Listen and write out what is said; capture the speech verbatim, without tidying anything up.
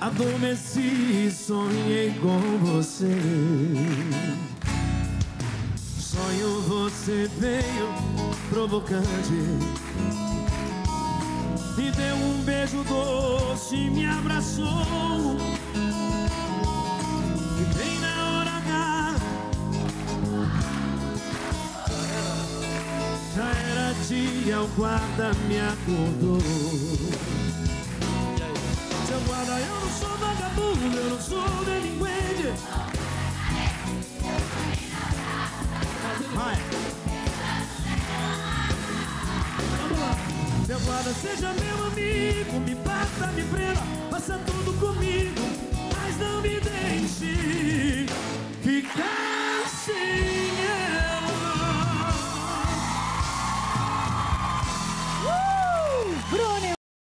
Adormeci e sonhei com você. Sonho você veio provocante, me deu um beijo doce, me abraçou. E bem na hora H já era dia, o guarda me acordou. Seu guarda, eu não sou vagabundo, eu não sou delinquente. Vai. Vamos lá. Seu guarda, seja meu amigo, me bata, me prenda, faça tudo comigo, mas não me deixe